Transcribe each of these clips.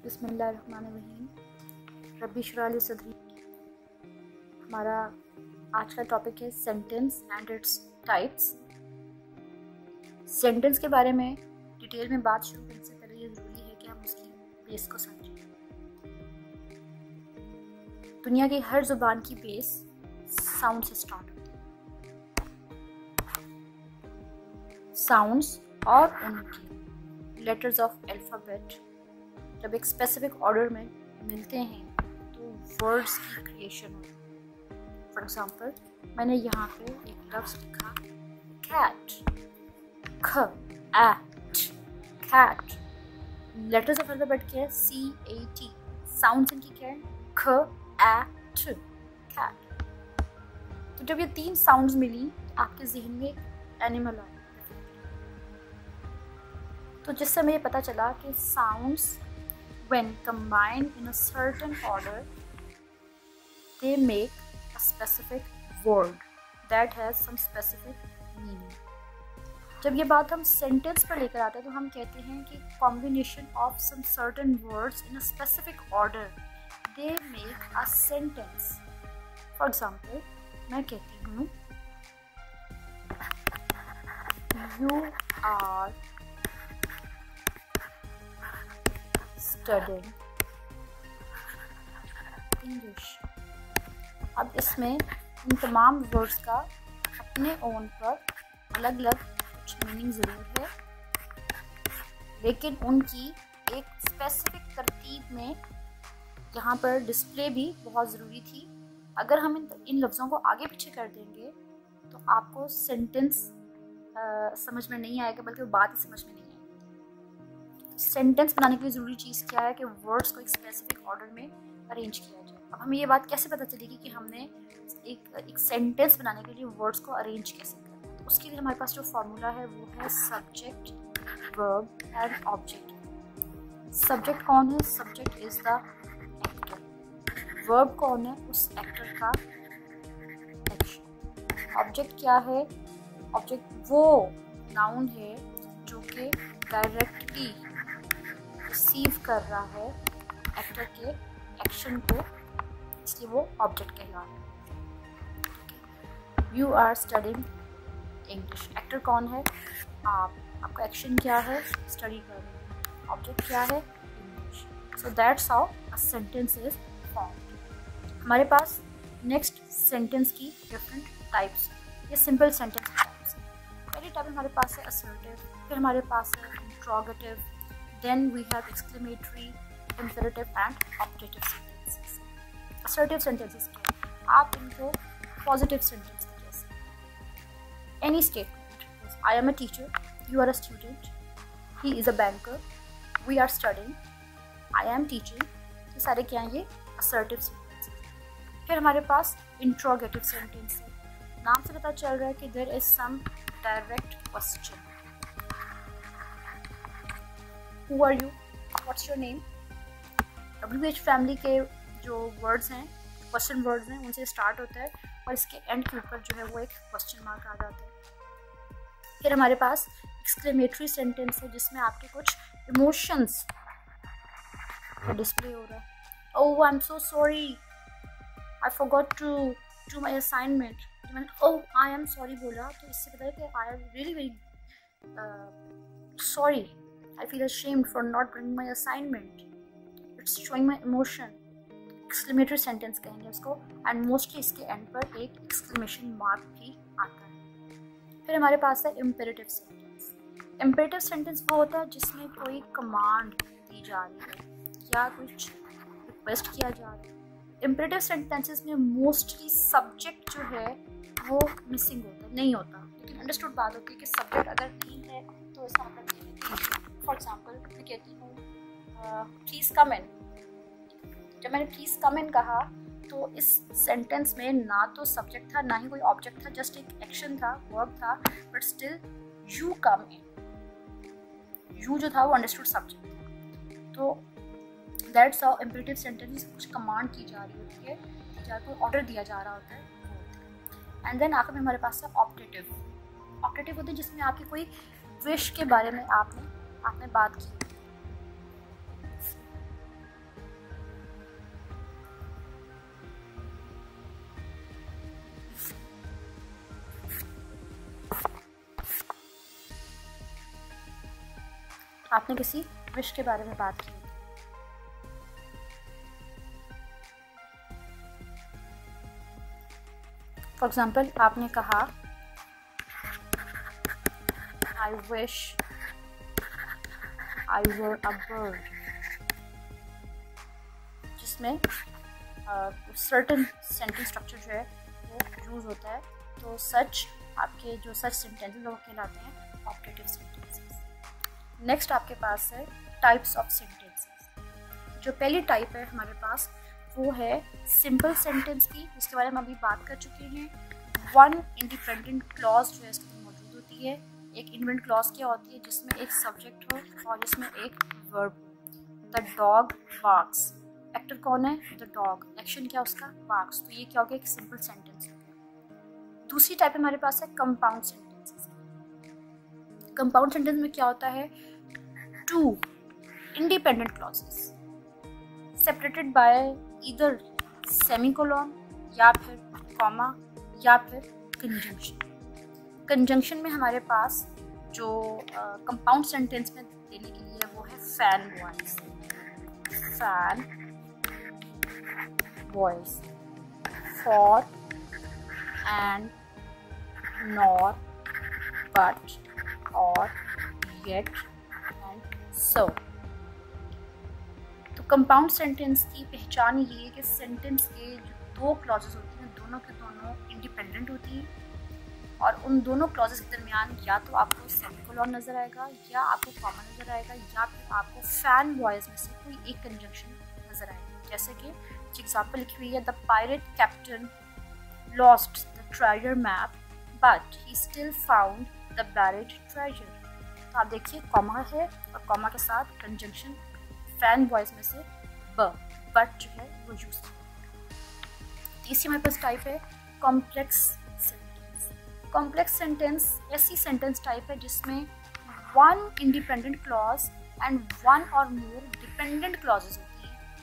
बिस्मिल्लाहिर्रहमानिर्रहीम। रब्बी इश्रह ली सदरी। हमारा आज का टॉपिक है sentence and its types. Sentence के बारे में डिटेल में बात शुरू करने से पहले ये ज़रूरी है कि हम उसकी बेस को समझें। दुनिया की हर ज़ुबान की बेस साउंड से स्टार्ट होती है। साउंड्स और उनके लेटर्स ऑफ अल्फ़ाबेट जब एक स्पेसिफिक ऑर्डर में मिलते हैं तो वर्ड्स की क्रिएशन होती है। फॉर एग्जांपल, मैंने यहाँ पे एक लफ्ज़ लिखा कैट, ख at, cat. Letters of alphabet क्या है? CAT। साउंड्स इनकी क्या है? ख एट, कैट। तो जब ये तीन साउंड्स मिली आपके जहन में एक एनिमल आया, तो जिससे हमें ये पता चला कि sounds when combined in a certain order they make a specific word that has some specific meaning। जब ये बात हम सेंटेंस पर लेकर आते हैं तो हम कहते हैं कि combination of some certain words in a specific order they make a sentence। For example, मैं कहती हूँ you are studying English। अब इसमें इन तमाम वर्ड्स का अपने ओन पर अलग अलग कुछ मीनिंग ज़रूर है, लेकिन उनकी एक स्पेसिफिक तरतीब में यहाँ पर डिस्प्ले भी बहुत ज़रूरी थी। अगर हम इन लफ्ज़ों को आगे पीछे कर देंगे तो आपको सेंटेंस समझ में नहीं आएगा, बल्कि वो बात ही समझ में नहीं आएगी। सेंटेंस बनाने के लिए ज़रूरी चीज़ क्या है कि वर्ड्स को एक स्पेसिफिक ऑर्डर में अरेंज किया जाए। अब हमें ये बात कैसे पता चलेगी कि हमने एक सेंटेंस बनाने के लिए वर्ड्स को अरेंज कैसे करना है? तो उसके लिए हमारे पास जो फार्मूला है वो है subject, verb and object. Subject कौन है? Subject is the actor. Verb कौन है? उस एक्टर का एक्शन। ऑब्जेक्ट क्या है? ऑब्जेक्ट वो नाउन है जो कि डायरेक्टली रिसीव कर रहा है एक्टर के एक्शन को, इसलिए वो ऑब्जेक्ट कहला रहा है। You are studying English. Actor कौन है? आपका एक्शन क्या है? स्टडी कर रहे हैं। ऑब्जेक्ट क्या है? English. So that's how a sentence is formed. हमारे पास नेक्स्ट सेंटेंस की डिफरेंट टाइप्स, ये सिंपल सेंटेंस की टाइप्स है। पहली टाइप हमारे पास है असर्टिव, फिर हमारे पास है interrogative, then we have exclamatory, imperative and optative sentences। assertive sentences क्या है? आप इनको positive sentence के जैसे, any statement, I am a teacher, you are a student, he is a banker, we are studying, I am teaching, ये सारे क्या हैं? ये assertive sentences। फिर हमारे पास interrogative sentence है। नाम से पता चल रहा है कि there is some direct question। Who are you? What's your name? WH family के जो वर्ड्स हैं, क्वेश्चन वर्ड्स हैं, उनसे स्टार्ट होता है और इसके एंड के ऊपर जो है वो एक क्वेश्चन मार्क आ जाता है। फिर हमारे पास एक्सक्लेमेटरी सेंटेंस है जिसमें आपके कुछ इमोशंस का डिस्प्ले हो रहा है। Oh I am so sorry, I forgot to do my assignment. मैंने ओह आई एम सॉरी बोला तो इससे पता है कि I am really very sorry, I feel ashamed for not bringing my assignment. It's showing my emotion। Exclamatory sentence कहेंगे उसको, and mostly इसके end पर एक exclamation mark भी आता है। फिर हमारे पास है imperative sentence। Imperative sentence वो होता है जिसमें कोई command दी जा रही है या कुछ request किया जा रहा है। Imperative sentences में mostly subject जो है वो missing होता है, नहीं होता, लेकिन understood बात होती है कि subject अगर नहीं है तो इसका मतलब फॉर एग्जाम्पल मैं कहती हूँ प्लीज़ कम इन। जब मैंने प्लीज़ कम इन कहा तो इस सेंटेंस में ना तो सब्जेक्ट था ना ही कोई ऑब्जेक्ट था, जस्ट एक एक्शन था, वर्ब था, but still you come in, you जो था वो अंडरस्टूड सब्जेक्ट था। तो दैट्स हाउ इम्परेटिव सेंटेंस कुछ कमांड की जा रही होती है, कोई ऑर्डर दिया जा रहा होता है। एंड देन आखिर में हमारे पास है ऑप्टेटिव। ऑप्टेटिव होते हैं जिसमें आपकी कोई विश के बारे में आपने बात की। आपने किसी विश के बारे में बात की। फॉर एग्जाम्पल आपने कहा I wish I were a bird, जिसमें सर्टेन सेंटेंस स्ट्रक्चर जो है वो यूज होता है। तो सच आपके जो सच सेंटेंसेस वो कहलाते हैं ऑप्टेटिव सेंटेंसेस। नेक्स्ट आपके पास है टाइप्स ऑफ सेंटेंसेस। जो पहली टाइप है हमारे पास वो है सिंपल सेंटेंस की, जिसके बारे में अभी बात कर चुके हैं। वन इंडिपेंडेंट क्लॉज जो है इसके अंदर मौजूद होती है। एक इंडिपेंडेंट क्लॉज क्या होती है? जिसमें एक सब्जेक्ट हो और जिसमें एक verb. The dog barks, actor कौन है? द डॉग, एक्शन क्या उसका? बार्क्स। तो ये क्या हो गया? एक सिंपल सेंटेंस हो गया। दूसरी टाइप हमारे पास है कंपाउंड सेंटेंसेस। कंपाउंड सेंटेंस में क्या होता है? Two independent clauses separated by either semicolon या फिर कॉमा या फिर कंजंक्शन। कंजंक्शन में हमारे पास जो कंपाउंड सेंटेंस में देने के लिए वो है FANBOYS. FANBOYS for, and, nor, but, और, येट एंड सो। तो कंपाउंड सेंटेंस की पहचान ये है कि सेंटेंस के जो दो क्लॉजेस होती हैं दोनों के दोनों इंडिपेंडेंट होती हैं और उन दोनों क्लॉजेस के दरमियान या तो आपको सेमीकोलन नजर आएगा या आपको कॉमा नजर आएगा या फिर आपको फैन वॉइस में से कोई एक कंजंक्शन नजर आएगा। जैसे कि एग्जाम्पल लिखी हुई है, the pirate captain lost the treasure map but he still found the buried treasure. तो आप देखिए कॉमा है और कॉमा के साथ कंजंक्शन फैन वॉइस में से बट जो है वो यूज किया। तीसरी हमारे पास टाइप है कॉम्प्लेक्स सेंटेंस। कॉम्प्लेक्स सेंटेंस ऐसी सेंटेंस टाइप है जिसमें one independent clause and one और मोर डिपेंडेंट क्लॉजेस होती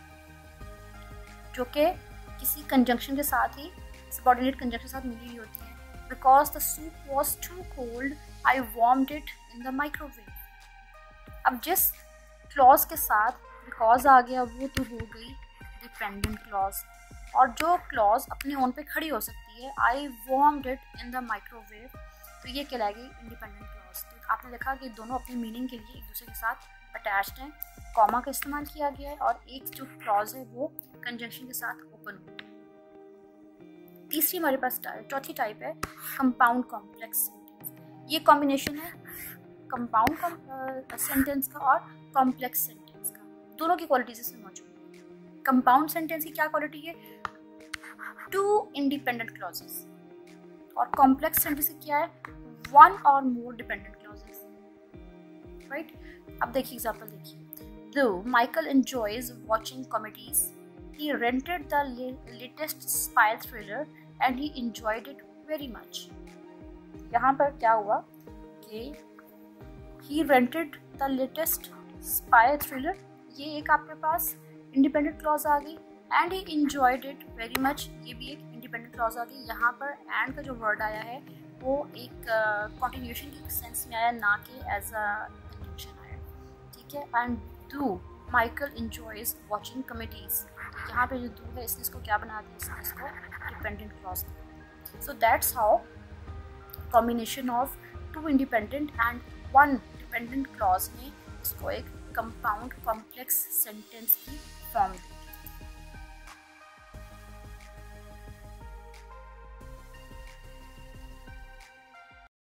हैं जो कि किसी कंजंक्शन के साथ ही सबऑर्डिनेट कंजंक्शन के साथ मिली हुई होती है। Because the soup was too cold I warmed it in the microwave. अब जिस क्लॉज के साथ बिकॉज आ गया वो तो हो गई डिपेंडेंट क्लॉज, और जो क्लॉज अपने ओन पे खड़ी हो सकती है, I warmed it in the microwave, तो ये कहलाएगी इंडिपेंडेंट क्लॉज। तो आपने देखा कि दोनों अपनी मीनिंग के लिए एक दूसरे के साथ अटैच्ड हैं। कॉमा का इस्तेमाल किया गया है और एक जो क्लॉज है वो कंजंक्शन के साथ ओपन हो गया। तीसरी हमारे पास चौथी टाइप है कंपाउंड कॉम्प्लेक्स सेंटेंस। ये कॉम्बिनेशन है कंपाउंड सेंटेंस का और कॉम्प्लेक्स सेंटेंस का, दोनों की क्वालिटीज इसमें मौजूद है। कंपाउंड सेंटेंस की क्या क्वालिटी है? टू इंडिपेंडेंट क्लॉजेस, और कॉम्प्लेक्स सेंटेंस की क्या है? वन और मोर डिपेंडेंट क्लॉजेस, राइट। अब देखिए एग्जांपल देखिए, Though Michael enjoys watching comedies, he rented the latest spy thriller and he enjoyed it very much. यहाँ पर क्या हुआ कि he rented the latest spy thriller, ये एक आपके पास इंडिपेंडेंट क्लॉज आ गई, and he enjoyed it very much, ये भी एक इंडिपेंडेंट क्लॉज आ गई। यहाँ पर एंड का जो वर्ड आया है वो एक कॉन्टिन्यूशन के सेंस में आया, ना कि एज अ कंजंक्शन आया, ठीक है। And do Michael enjoys watching comedies, यहाँ पे जो do है इसने इसको क्या बना दिया? इसने इसको dependent clause. So that's how combination of two independent and one dependent clause ने इसको एक कंपाउंड कॉम्प्लेक्स सेंटेंस की फॉर्म दी।